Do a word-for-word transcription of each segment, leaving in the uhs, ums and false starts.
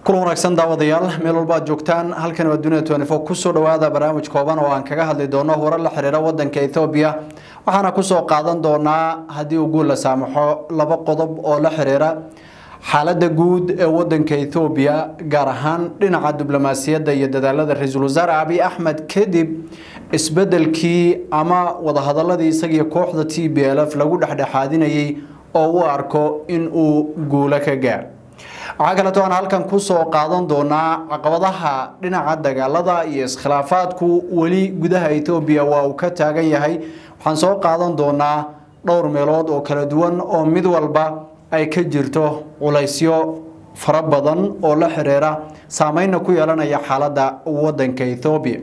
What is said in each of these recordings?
كل wanaagsan daawadayaal meel walba joogtaan halkan waa dunida twenty four ku soo dhawaada barnaamij kooban oo aan kaga hadli doono warar la xiriira wadanka Ethiopia waxaana ku soo qaadan doonaa hadii uu guul la saamaxo laba qodob oo la xiriira xaaladda guud ee wadanka Ethiopia gaar ahaan dhinaca diblomaasiyadda iyo dadaalada Ra'iisul Wasaare Abiy Ahmed kadib isbedelkii ama wada hadaladii isaga kooxda T B L F lagu dhaxdhaxaadinayay oo uu arko in uu guul ka gaar waxa kale oo aan halkan ku soo qaadan doonaa caqabadaha dhinaca dagaalada iyo iskhilaafaadku wali gudaha Ethiopia waa uu ka taagan yahay waxaan soo qaadan doonaa dhowr meelood oo kala duwan oo mid walba ay ka jirto culaysyo fara badan oo la xiriira saameyn ku yeelanaya xaaladda wadanka Ethiopia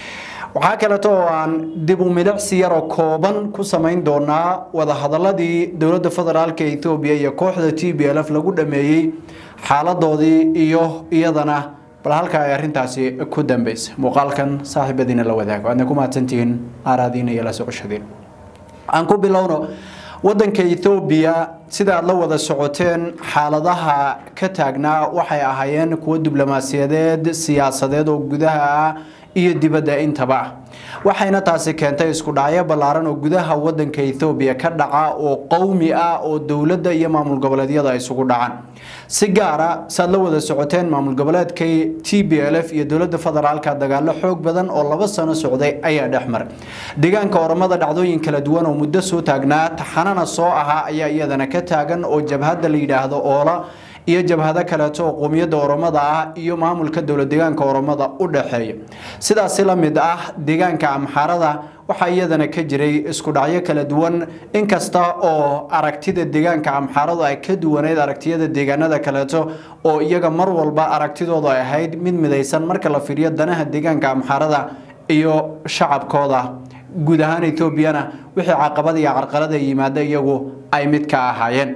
waxa kale oo aan dib u milicsi yar oo kooban ku sameyn doonaa wada hadaladii dawladda federaalka Ethiopia iyo kooxda T B L F lagu dhameeyay xaaladoodii iyo iyadana bal halka ay arintaasi ku dambeysay muuqaalkan saaxiibadiina la wadaago aadna ku maatantiin aaraadiina iyo la socoshadeen aan ku bilowno wadanka Ethiopia sida aad la wada socoteen xaaladaha ka taagnaa waxay ahaayeen kuwa diblomaasiyadeed siyaasadeed oo gudaha iyo dibadda intaba waxayna taasi keentay isku dhacyo balaaran oo gudaha wadanka Ethiopia ka dhaca oo qowmi ah oo dawladda iyo maamul goboleedyada isugu dhacaan si gaar ah sad la wada socoteen maamul goboleedka T B L F iyo dawladda federaalka dagaalo xoog badan oo laba sano socday ayaa dhaxmar deegaanka Oromada dhacdooyin kala duwan oo muddo soo taagnaa taxanana soo aha ayaa iyadana ka taagan oo jabhadda la yiraahdo oola iyo jabhada kale oo qowmiyadda Oromada ah iyo maamulka dawladda deegaanka Oromada u dhaxeeya sidaas la mid ah deegaanka Amxarada waxa iyadana ka jiray isku dhacyo kala duwan inkasta oo aragtida deegaanka Amxarada ay ka duwaneed aragtiyada deegaanada kale oo iyaga mar walba aragtidooda ay ahayd mid midaysan marka la fiiriyo danaha deegaanka Amxarada iyo shacabkooda guud ahaan Ethiopia wixii caqabad iyo carqalad ay yimaada iyagu ay mid ka ahaayeen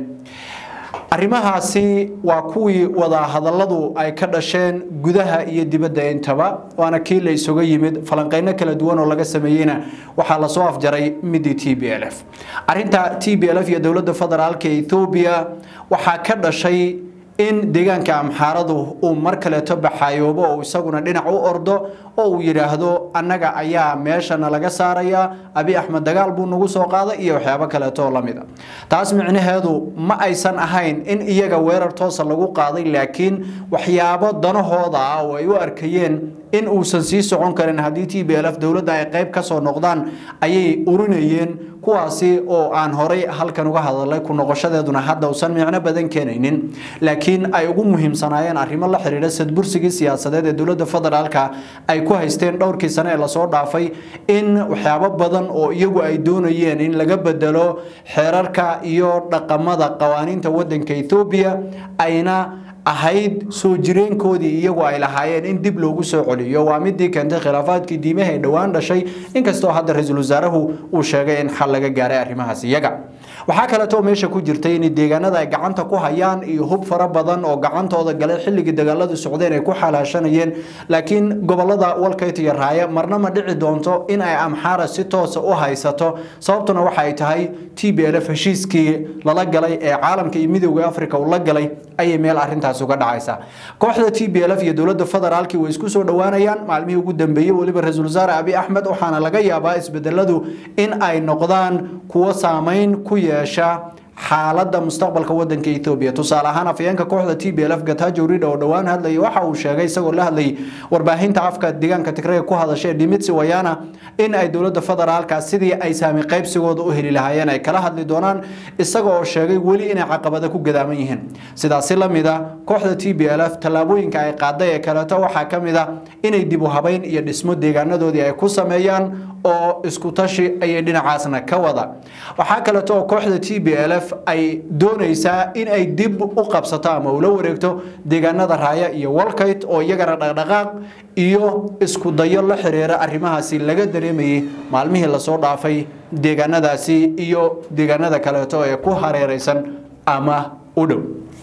arrimahaasi waa kuwii wada hadaladu ay ka dhasheen gudaha iyo dibadda intaba waana kii la isugu yimid falanqeyno kala duwan oo laga sameeyayna waxa la soo afjaray mid T B L F arinta T B L F iyo dawladda federaalka Ethiopia waxa ka dhashay in deegaanka Amxaradu uu mar kale tabaxayoobo oo isaguna dhinac u ordo oo uu yiraahdo annaga ayaa meeshana laga saaraya Abiy Ahmed dagaal buu nagu soo qaaday iyo waxyaabo kale oo la mid ah taas micnaheedu ma aysan ahayn in iyaga weerar toos lagu qaaday laakiin waxyaabo danahooda ah oo ay u arkayeen in uusan sii socon karin hadii T B L F dawladda ay qayb ka soo noqdaan ayay urinayeen kuwaasi oo aan horay halkan uga hadalay ku noqoshadeeduna hadda uusan micno badan keenaynin laakiin ay ugu muhiimsanaayeen arrimo la xiriira sadbursigii siyaasadeed ee dawladda federaalka ay ku haysteen dhowrkii sano ee la soo dhaafay in waxyaabo badan oo iyagu ay doonayeen in laga bedelo xeerarka iyo dhaqamada qawaaniinta wadanka Ethiopia ayna ahayd soo jireenkoodii iyagu ay lahaayeen in dib loogu soo celiyo waa midii keentay khilaafaadkii diimaha ee dhawaan dhashay inkastoo hadda Ra'iisul Wasaaruhu uu sheegay in xal laga gaaray arrimahaas iyaga waxa kale oo meesha ku jirtay in deegaanada ay gacanta ku hayaan iyo hub fara badan oo gacantooda galay xilligii dagaaladu socdeen ay ku xalaashanayeen laakiin gobolada Walkayt iyo Raaya marna ma dhici doonto in ay Amxara si toos u haysato sababtuna waxa ay tahay T B L F heshiiskii lala galay ee caalamka iyo midowga Afrika uu la galay ay meel arintaas uga dhacaysa kooxda T B L F iyo dawladda federaalka way isku soo dhawaanayaan maalmihii ugu dambeeyay waliba Ra'iisul Wasaare Abiy Ahmed waxaana laga yaabaa isbedeladu in ay noqdaan kuwa saameyn ku yeesha xaaladda mustaqbalka wadanka Ethiopia tusaale ahaan afayeenka kooxda T B L F Getachew Reda oo dhawaan hadlay waxa uu sheegay isagoo la hadlay warbaahinta afka deegaanka Tigray ku hadashay Dimitri Wayana in ay dawladda federaalka sidii ay saami qaybsigooda u heli lahaayeen ay kala hadli doonaan isagoo sheegay wali in ay caqabado ku gadaaman yihiin sidaas la mid ah kooxda T B L F talaabooyinka ay qaaday ee kala taa waxa kamid ah inay dib u habeyn iyo dhismo deegaanadoodii ay ku sameeyaan oo isku tashi ay dhinacaasna ka wada waxa kale oo kooxda T B L F ay doonaysaa in ay dib u qabsato ama ula wareegto deegaanada Raaya iyo Walkayt oo iyagana dhaqdhaqaaq iyo isku dayo la xiriira arrimahaasi laga dareemayay maalmihii la soo dhaafay deegaanadaasi iyo deegaanada kale ee ku hareeraysan ama u dhow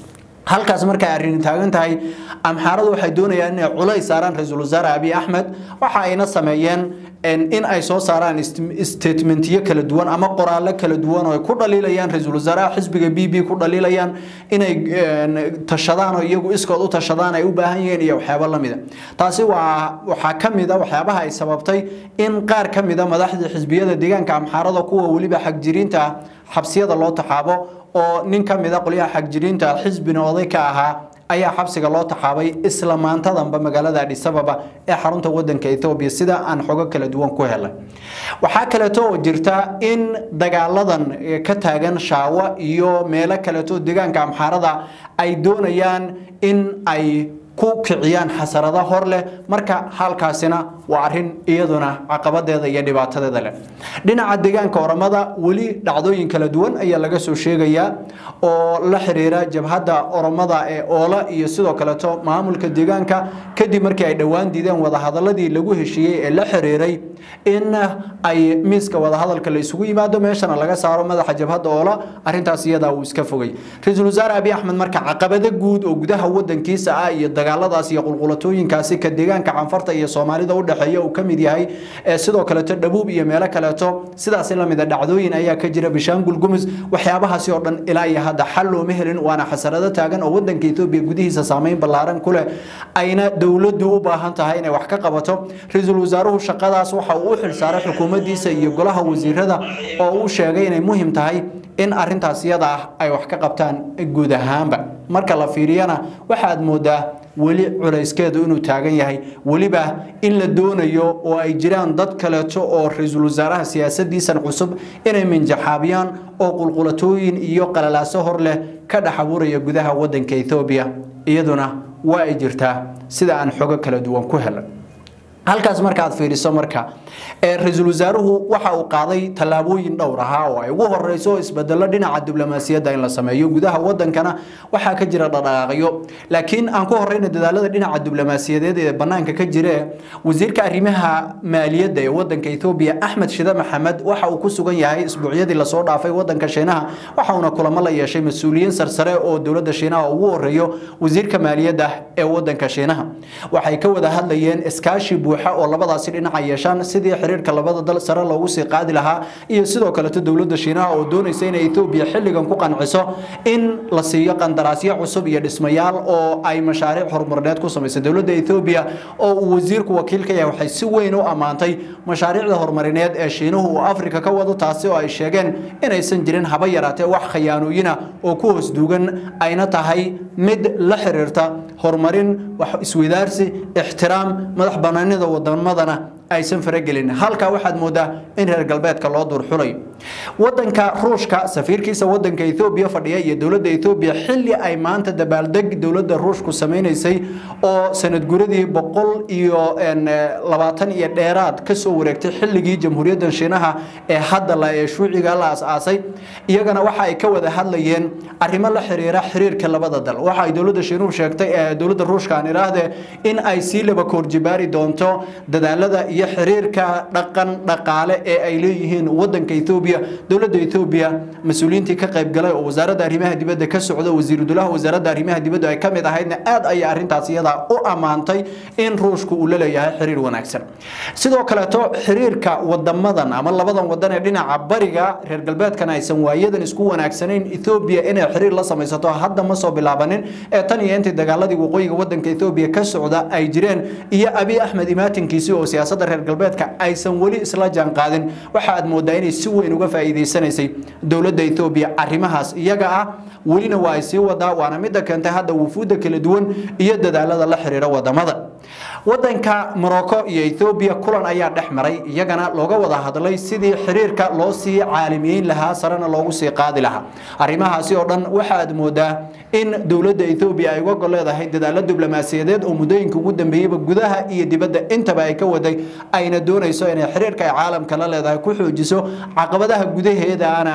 halkaas markay arrin taagan tahay amxaaradu waxay doonayaan inay culays saaraan ra'iisul wasaare Abiy Ahmed waxa ayna sameeyeen in ay soo saaraan statementiyo kala duwan ama qoraallo kala duwan oo ay ku dhaliilayaan ra'iisul wasaaraha xisbiga B B ku dhaliilayaan inay tashadaan oo iyagu iskood u tashadaan ay u baahan yihiin iyo waxyaabo la mid ah taasi waa waxa kamid ah waxyaabaha ay sababtay in qaar kamid ah madaxda xisbiyada deegaanka amxaarada kuwa waliba xagjiriinta xabsiyada loo taxaabo oo nin kamid ah qoliyaha xagjiriinta xisbina oday ka ahaa ayaa xabsiga loo taxaabay isla maantadanba magaalada Addis Ababa ee xarunta wadanka Ethiopia sida aan xogo kala duwan ku helay waxa kale oo jirta in dagaaladan ka taagan Shaawa iyo meelo kale oo deegaanka amxaarada ay doonayaan in ay ku kiciyaan xasarada hor leh marka halkaasina waa arin iyaduna caqabadeeda iyo dhibaatadeeda leh dhinaca deegaanka Oromada wali dhacdooyin kala duwan ayaa laga soo sheegaya oo la xiriira jabhada Oromada ee Oola iyo sidoo kale to maamulka deegaanka kadib markii ay dhawaan diideen wada hadaladii lagu heshiiyay ee la xiriiray in ay miiska wada hadalka la isugu yimaado meeshana laga saaro madaxa jabhada Oola arintaas iyada uu iska fogay ra'iisul wasaare Abiy Ahmed marka caqabada guud oo gudaha wadankiisa ah iyo dagaaladaas iyo qulqulatooyinkaasi ka deegaanka canfarta iyo Soomaalida u dhaxeeya uu kamid yahay sidoo kale dhabuub iyo meelo kale to sidaas la mid ah dhacdooyin ayaa ka jira Bishaangul Gumuz waxyaabahaasi oo dhan ilaa iyo hadda xal loo mehelin waana xasarada taagan oo wadanka Ethiopia gudihiisa saameyn ballaaran ku leh ayna dawladdu u baahan tahay inay wax ka qabato ra'iisul wasaaruhu shaqadaas waxa uu u xilsaaray xukuumaddiisa iyo golaha wasiirada oo uu sheegay inay muhiim tahay in arintaas iyada ay wax ka qabtaan guud ahaanba marka la fiiriyana waxa aad moodaa wali culayskeedu inuu taagan yahay waliba in la doonayo oo ay jiraan dad kale oo ra'iisul wasaaraha siyaasadiisan cusub inay minjaxaabiyaan oo qulqulatooyin iyo qalalaaso hor leh ka dhaxaburaya gudaha wadanka Ethiopia iyaduna waa ay jirtaa sida aan xogo kala duwan ku helay halkaas marka aad fiiriso marka ee ra'iisul wasaaruhu waxa uu qaaday talaabooyin dhowr ah oo ay ugu horeyso isbedelo dhinaca diblomaasiyadda in la sameeyo gudaha wadankana waxa ka jira dhaqaaqyo laakiin aan ku horeyna dadaalada dhinaca diblomaasiyadeed ee banaanka ka jira wasiirka arrimaha maaliyadda ee wadanka Ethiopia Ahmed Shida Maxamed waxa uu ku sugan yahay isbuucyadii la soo dhaafay wadanka Shiinaha waxa uu kulamo la yeeshay mas'uuliyiin sarsare oo dawladda Shiinaha ugu horeeyo wasiirka maaliyadda ee wadanka Shiinaha waxay ka wada hadlayeen iskaashi oo labadaasi dhinac ay yeeshaan sidii xiriirka labada dal sare loogu sii qaadi lahaa iyo sidoo kale dawladda Shiinaha oo doonaysa in Ethiopia xilligan ku qanciso in la siiyo qandaraasyo cusub iyo dhismayaal oo ay mashaariic horumarineed ku sameeyso dawladda Ethiopia oo wasiirku wakiilka yahay waxay si weyn u amaantay mashaariicda horumarineed ee Shiinuhu oo Afrika ka wado taasi oo ay sheegeen inaysan jirin haba yaraatee wax khiyaanooyin oo ku hoos duugan ayna tahay mid la xiriirta horumarin wax isweydaarsi ixtiraam madax banaanida waddamadana aysan faragelin halka waxaad moodaa in reer galbeedka loo dur xulay wadanka Ruushka safiirkiisa wadanka Ethiopia fadhiya iyo dawladda Ethiopia xilli ay maanta dabaaldeg dawladda Ruushku sameeynayay oo sanad guradii boqol iyo labaatan iyo dheeraad ka soo wareegtay xilligii jamhuuriyadda Shiinaha ee hadda la ee shuuciga la asaasay iyagana waxa ay ka wada hadlayeen arrimo la xiriira xiriirka labada dal waxa ay dawladda Shiinuhu sheegtay ee dawladda Ruushka aan iraahday in ay si laba koorjibaari doonto dadaalada iyo xiriirka dhaqan dhaqaale ee ay leeyihiin wadanka Ethiopia dawladda Ethiopia mas'uuliyiintii ka qayb galay oo wasaaradda arrimaha dibadda ka socda wasiiru dawlaha wasaaradda arrimaha dibadda ay kamid ahaydna aad ay arintaas iyada u amaantay in Ruushku uu leeyahay xiriir wanaagsan sidoo kale to xiriirka wadamadan ama labadan wadan ee dhinaca bariga reer galbeedkana aysan waayadan isku wanaagsaneyn Ethiopia inay xiriir la samaysato hadda ma soo bilaabanin ee tan iyo intii dagaaladii waqooyiga wadanka Ethiopia ka socda ay jireen iyo Abiy Ahmed imaatinkiisi oo siyaasadda reer galbeedka aysan wali isla jaan qaadin waxa aad moodaa inay si weyn uga faa'iideysanaysay dawladda Ethiopia arrimahaas iyaga ah walina waa ay sii wadaa waana mid keentay hadda wufuudda kala duwan iyo dadaalada la xiriira wadamada wadanka Morocco iyo Ethiopia kulan ayaa dhexmaray iyagana looga wada hadlay sidii xiriirka loo sii caalamiyeyn lahaa sarana loogu sii qaadi lahaa arrimahaasi oo dhan waxa aad moodaa in dawladda Ethiopia ay uga goleedahay dadaalo diblomaasiyadeed oo muddooyinka ugu dambeeyay gudaha iyo dibadda intaba ay ka waday ayna doonayso inay xiriirka caalamka la leedahay ku xoojiso caqabadaha gudaheeda ana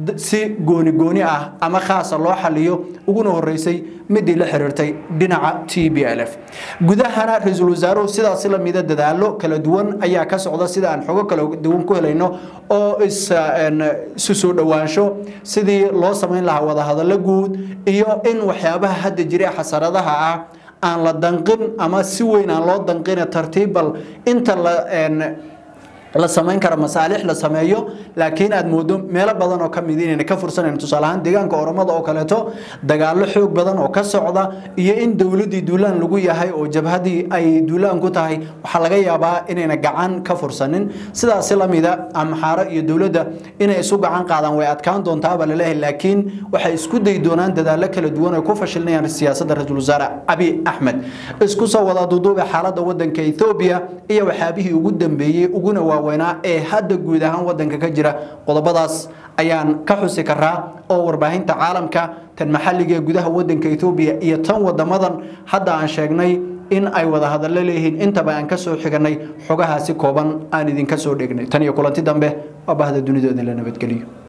si gooni gooni ah ama khaas loo xaliyo uguna horeysay midii la xiriirtay dhinaca T P L F gudahana ra'iisul wasaaruhu sidaas la mid dadaalo kala duwan ayaa ka socda sida aan xogo kala duwan ku helayno oo is soo dhawaansho sidii loo sameyn lahaa wada hadallo guud iyo in waxyaabaha hadda jiray xasaradaha ah aan la danqin ama si weyn aan loo danqin tartiibal inta la la sameyn kara masaalix la sameeyo laakiin aad moodo meelo badan oo kamid inay ka fursaneen tusaalahan deegaanka Oromada oo kaleeto dagaalo xoog badan oo ka socda iyo in dawladii duulaan lagu yahay oo jabhadii ay duulaan ku tahay waxa laga yaabaa inayna gacan ka fursanin sidaas la mida amxaara iyo dawladda inay isu gacan qaadaan way adkaan doontaa bal leeyahay laakiin waxay isku day doonaan dadaalo kala duwan oo ku fashilnayaan siyaasadda ra'iisul wasaare Abiy Ahmed isku soo wada duuduubay xaaladda wadanka Ethiopia iyo waxaabihii ugu dambeeyay uguna وينا إيه هذا جود هم ودن كجرا قلبضاس أيان كحوس كرا أو ورباهين تعالم كا تنمحل جودها ودن كإثيوبيا يتم ودمضن حدا عن شجني إن أي وده هذا اللي ليه أنت بأن كسر حجني حجها سكوبان أنا دين كسر دجني تاني يقولون تدم به أبى هذا الدنيا ده اللي أنا بتكليه